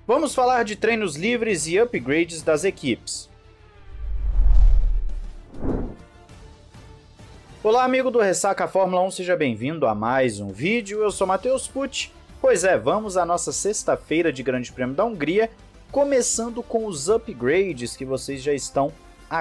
Vamos falar de treinos livres e upgrades das equipes. Olá, amigo do Ressaca Fórmula 1, seja bem-vindo a mais um vídeo. Eu sou Matheus Pucci. Pois é, vamos à nossa sexta-feira de Grande Prêmio da Hungria, começando com os upgrades que vocês já estão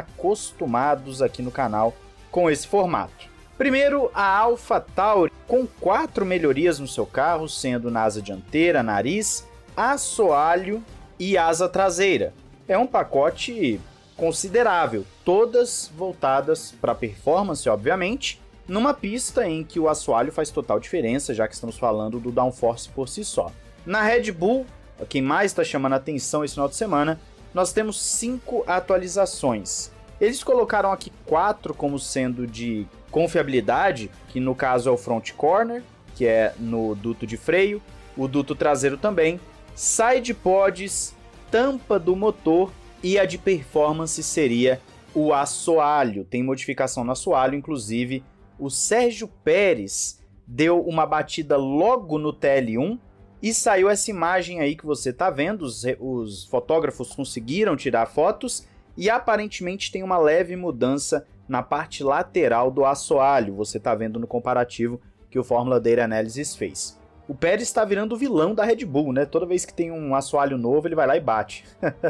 acostumados aqui no canal com esse formato. Primeiro, a AlphaTauri, com 4 melhorias no seu carro, sendo na asa dianteira, nariz, assoalho e asa traseira. É um pacote considerável, todas voltadas para performance, obviamente, numa pista em que o assoalho faz total diferença, já que estamos falando do downforce por si só. Na Red Bull, quem mais está chamando a atenção esse final de semana, nós temos 5 atualizações. Eles colocaram aqui 4 como sendo de confiabilidade, que no caso é o front corner, que é no duto de freio, o duto traseiro também, side pods, tampa do motor e a de performance seria o assoalho. Tem modificação no assoalho, inclusive o Sérgio Pérez deu uma batida logo no TL1 e saiu essa imagem aí que você tá vendo, os fotógrafos conseguiram tirar fotos e aparentemente tem uma leve mudança na parte lateral do assoalho, você tá vendo no comparativo que o Fórmula Data Analysis fez. O Pérez está virando o vilão da Red Bull, né? Toda vez que tem um assoalho novo, ele vai lá e bate.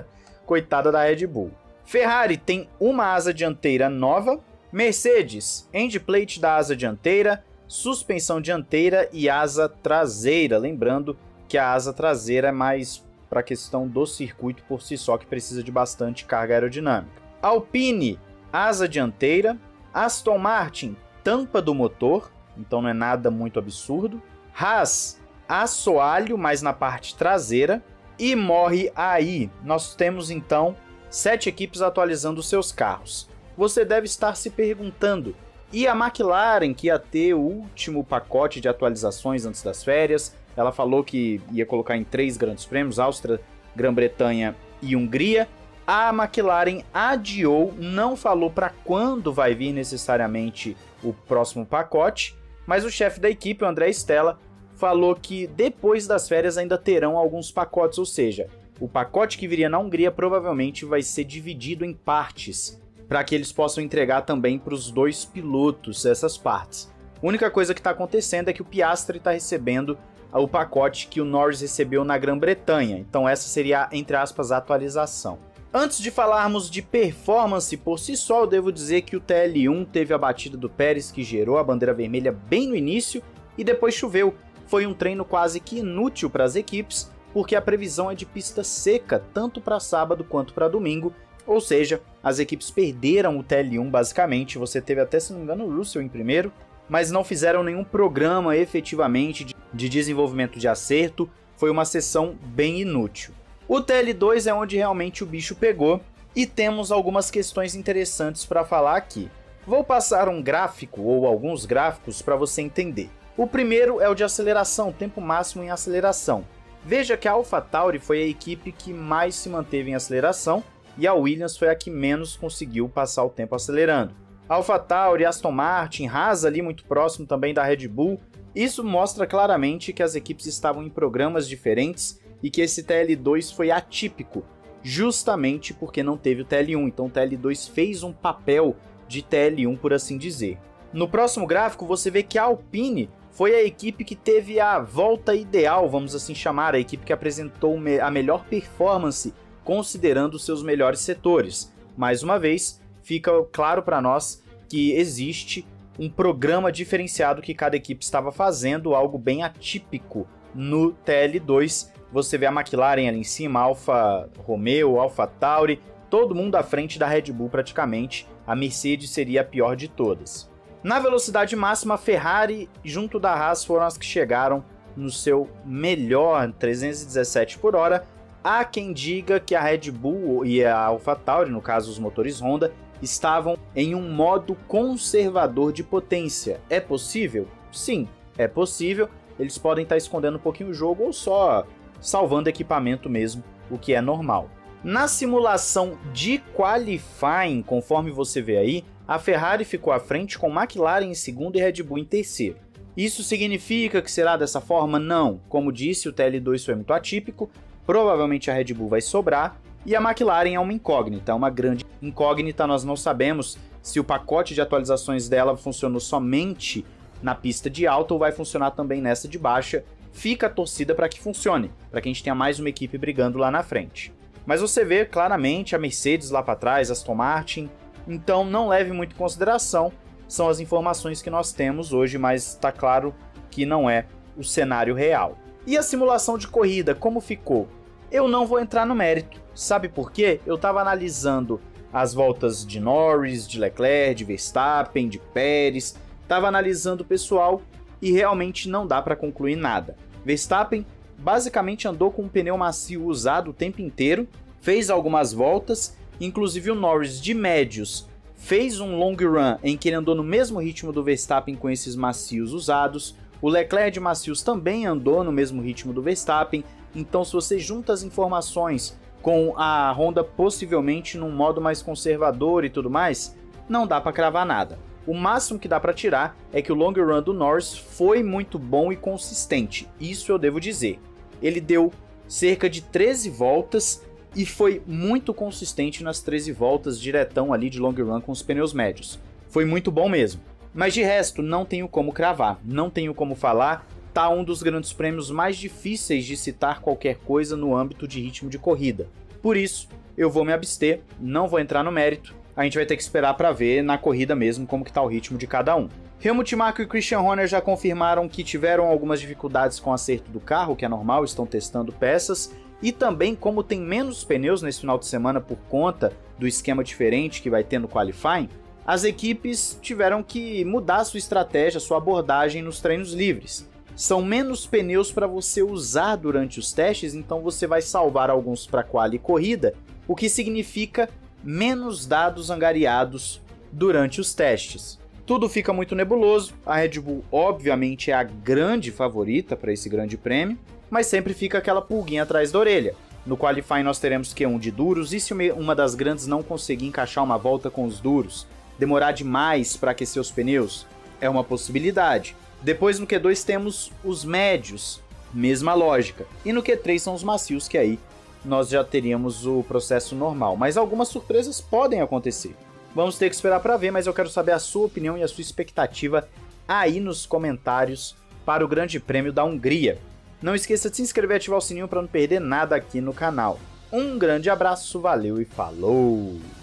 Coitada da Red Bull. Ferrari tem uma asa dianteira nova. Mercedes, endplate da asa dianteira, suspensão dianteira e asa traseira. Lembrando que a asa traseira é mais para a questão do circuito por si só, que precisa de bastante carga aerodinâmica. Alpine, asa dianteira. Aston Martin, tampa do motor, então não é nada muito absurdo. Haas, assoalho, mas na parte traseira. E morre aí. Nós temos então 7 equipes atualizando seus carros. Você deve estar se perguntando, e a McLaren, que ia ter o último pacote de atualizações antes das férias? Ela falou que ia colocar em 3 grandes prêmios, Áustria, Grã-Bretanha e Hungria. A McLaren adiou, não falou para quando vai vir necessariamente o próximo pacote, mas o chefe da equipe, o André Stella, falou que depois das férias ainda terão alguns pacotes, ou seja, o pacote que viria na Hungria provavelmente vai ser dividido em partes, para que eles possam entregar também para os 2 pilotos essas partes. A única coisa que está acontecendo é que o Piastri está recebendo o pacote que o Norris recebeu na Grã-Bretanha, então essa seria, entre aspas, a atualização. Antes de falarmos de performance por si só, eu devo dizer que o TL1 teve a batida do Pérez, que gerou a bandeira vermelha bem no início, e depois choveu. Foi um treino quase que inútil para as equipes, porque a previsão é de pista seca, tanto para sábado quanto para domingo, ou seja, as equipes perderam o TL1 basicamente. Você teve até, se não me engano, o Russell em primeiro, mas não fizeram nenhum programa efetivamente de desenvolvimento de acerto, foi uma sessão bem inútil. O TL2 é onde realmente o bicho pegou, e temos algumas questões interessantes para falar aqui. Vou passar um gráfico ou alguns gráficos para você entender. O primeiro é o de aceleração, tempo máximo em aceleração. Veja que a AlphaTauri foi a equipe que mais se manteve em aceleração e a Williams foi a que menos conseguiu passar o tempo acelerando. AlphaTauri, Aston Martin, Haas ali muito próximo também da Red Bull. Isso mostra claramente que as equipes estavam em programas diferentes e que esse TL2 foi atípico, justamente porque não teve o TL1. Então o TL2 fez um papel de TL1, por assim dizer. No próximo gráfico você vê que a Alpine foi a equipe que teve a volta ideal, vamos assim chamar, a equipe que apresentou a melhor performance, considerando seus melhores setores. Mais uma vez, fica claro para nós que existe um programa diferenciado que cada equipe estava fazendo, algo bem atípico no TL2. Você vê a McLaren ali em cima, Alfa Romeo, AlphaTauri, todo mundo à frente da Red Bull praticamente. A Mercedes seria a pior de todas. Na velocidade máxima, a Ferrari junto da Haas foram as que chegaram no seu melhor 317 por hora. Há quem diga que a Red Bull e a AlphaTauri, no caso os motores Honda, estavam em um modo conservador de potência. É possível? Sim, é possível. Eles podem estar escondendo um pouquinho o jogo ou só salvando equipamento mesmo, o que é normal. Na simulação de qualifying, conforme você vê aí, a Ferrari ficou à frente com McLaren em segundo e Red Bull em terceiro. Isso significa que será dessa forma? Não. Como disse, o TL2 foi muito atípico. provavelmente a Red Bull vai sobrar, e a McLaren é uma incógnita, uma grande incógnita. Nós não sabemos se o pacote de atualizações dela funcionou somente na pista de alta ou vai funcionar também nessa de baixa. Fica a torcida para que funcione, para que a gente tenha mais uma equipe brigando lá na frente. Mas você vê claramente a Mercedes lá para trás, Aston Martin, então não leve muito em consideração, são as informações que nós temos hoje, mas está claro que não é o cenário real. E a simulação de corrida, como ficou? Eu não vou entrar no mérito, sabe por quê? Eu estava analisando as voltas de Norris, de Leclerc, de Verstappen, de Pérez, estava analisando o pessoal e realmente não dá para concluir nada. Verstappen basicamente andou com um pneu macio usado o tempo inteiro, fez algumas voltas, inclusive o Norris de médios fez um long run em que ele andou no mesmo ritmo do Verstappen com esses macios usados, o Leclerc de macios também andou no mesmo ritmo do Verstappen. Então, se você junta as informações com a Honda possivelmente num modo mais conservador e tudo mais, não dá para cravar nada. O máximo que dá para tirar é que o long run do Norris foi muito bom e consistente, isso eu devo dizer. Ele deu cerca de 13 voltas e foi muito consistente nas 13 voltas diretão ali de long run com os pneus médios. Foi muito bom mesmo. Mas de resto, não tenho como cravar, não tenho como falar. Tá um dos grandes prêmios mais difíceis de citar qualquer coisa no âmbito de ritmo de corrida. Por isso, eu vou me abster, não vou entrar no mérito. A gente vai ter que esperar para ver na corrida mesmo como que tá o ritmo de cada um. Helmut Marko e Christian Horner já confirmaram que tiveram algumas dificuldades com o acerto do carro, que é normal, estão testando peças. E também, como tem menos pneus nesse final de semana por conta do esquema diferente que vai ter no qualifying, as equipes tiveram que mudar sua estratégia, sua abordagem nos treinos livres. São menos pneus para você usar durante os testes, então você vai salvar alguns para quali e corrida, o que significa menos dados angariados durante os testes. Tudo fica muito nebuloso, a Red Bull obviamente é a grande favorita para esse grande prêmio, mas sempre fica aquela pulguinha atrás da orelha. No qualifying nós teremos Q1 de duros, e se uma das grandes não conseguir encaixar uma volta com os duros, demorar demais para aquecer os pneus? É uma possibilidade. Depois no Q2 temos os médios, mesma lógica. E no Q3 são os macios, que aí nós já teríamos o processo normal. Mas algumas surpresas podem acontecer. Vamos ter que esperar para ver, mas eu quero saber a sua opinião e a sua expectativa aí nos comentários para o Grande Prêmio da Hungria. Não esqueça de se inscrever e ativar o sininho para não perder nada aqui no canal. Um grande abraço, valeu e falou!